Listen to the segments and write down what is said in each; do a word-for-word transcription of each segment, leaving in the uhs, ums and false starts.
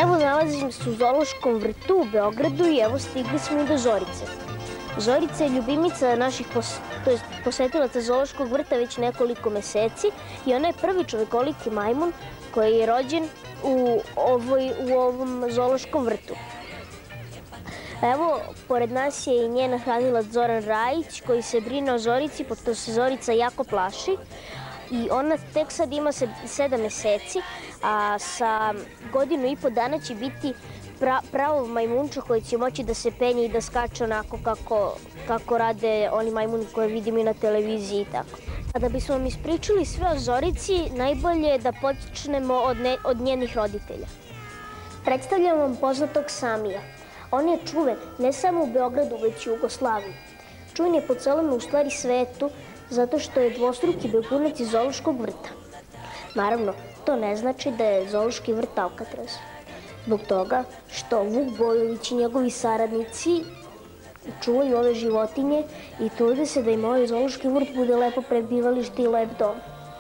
Evo, nalazim se u Zoološkom vrtu u Beogradu i evo stigli smo i do Zorice. Zorica je ljubimica naših posetilaca Zoološkog vrta već nekoliko meseci i ona je prvi čovekoliki majmun koji je rođen u, ovoj, u ovom Zoološkom vrtu. Evo, pored nas je i njen hranilac Zoran Rajić koji se brine o Zorici, pošto se Zorica jako plaši. I ona tek sad ima sedam meseci, a sa godinu i po dana će biti pra, pravo majmunča koji će moći da se penje i da skače onako kako, kako rade oni majmuni koje vidimo i na televiziji i tako. A da bismo vam ispričali sve o Zorici, najbolje je da počnemo od, ne, od njenih roditelja. Predstavljam vam poznatog Samija. On je čuven ne samo u Beogradu, već i u Jugoslaviji. Čuven je po celom u stvari svetu, zato što je dvostruki begunac iz Zoološkog vrta. Naravno, to ne znači da je Zoološki vrt Alcatraz. Zbog toga što Vuk Bojović i njegovi saradnici čuvaju ove životinje i trude se da im ovaj Zoološki vrt bude lepo prebivalište i lep dom.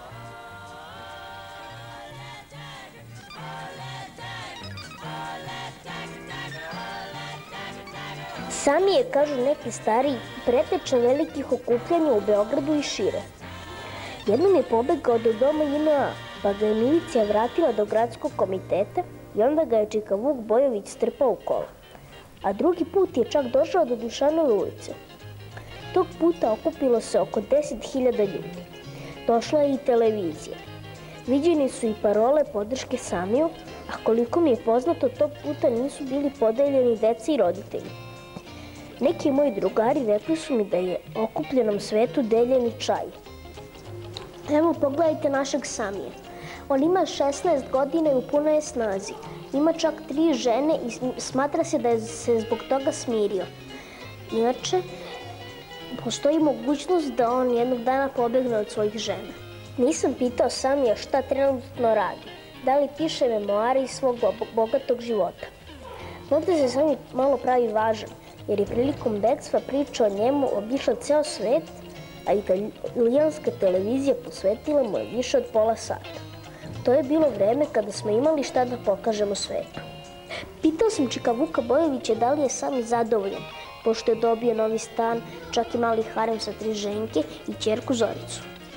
Sami je, kažu neki stariji, preteča velikih okupljanja u Beogradu i šire. Jednom je pobegao do doma J N A, pa ga je milicija vratila do gradskog komiteta i onda ga je čika Vuk Bojović strpao u kolo. A drugi put je čak došao do Dušanove ulice. Tog puta okupilo se oko deset hiljada ljudi. Došla je i televizija. Viđeni su i parole podrške Samiju, a koliko mi je poznato, tog puta nisu bili podeljeni deca i roditelji. Neki moji drugari rekli su mi da je okupljenom svetu deljen i čaj. Evo, pogledajte našeg Samija. On ima šesnaest godina i u punoj je snazi. Ima čak tri žene i smatra se da je se zbog toga smirio. Inače, postoji mogućnost da on jednog dana pobegne od svojih žena. Nisam pitao Samija šta trenutno radi, da li piše memoare iz svog bogatog života. Možda se Sami malo pravi važan, jer je prilikom dekstva priča o njemu obišla ceo svet, a italijanska televizija posvetila mu je više od pola sata. To je bilo vreme kada smo imali šta da pokažemo svetu. Pitao sam čika Vuka Bojovića da li je Sami zadovoljan, pošto je dobio novi stan, čak i mali harem sa tri ženke i ćerku Zoricu.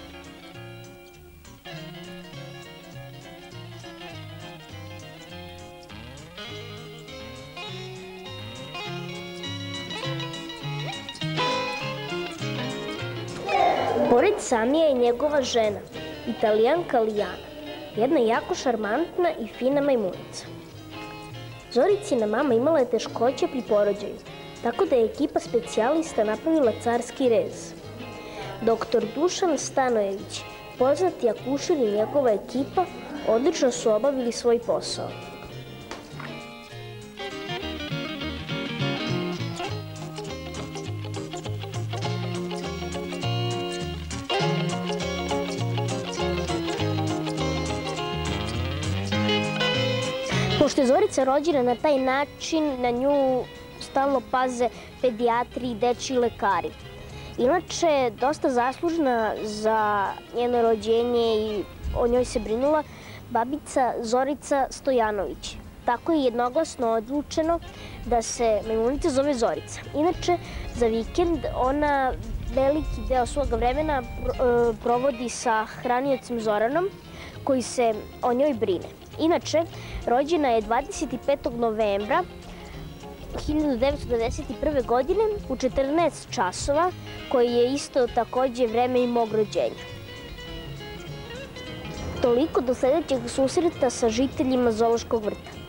Pored Samija je njegova žena, Italijanka Lijana, jedna jako šarmantna i fina majmunica. Zoricina mama imala je teškoće pri porođaju, tako da je ekipa specijalista napravila carski rez. Doktor Dušan Stanojević, poznati akušer i njegova ekipa, odlično su obavili svoj posao. Pošto je Zorica rođena na taj način, na nju stalno paze pedijatri i dečiji lekari. Inače, dosta zaslužna za njeno rođenje i o njoj se brinula babica Zorica Stojanović. Tako je jednoglasno odlučeno da se majmunica zove Zorica. Inače, za vikend ona veliki deo svoga vremena provodi sa hranioцem Zoranom, koji se o njoj brine. Inače, rođena je dvadeset petog novembra hiljadu devetsto devedeset prve. godine u četrnaest časova, koji je isto takođe vreme i mog rođenja. Toliko do sledećeg susreta sa žiteljima Zoološkog vrta.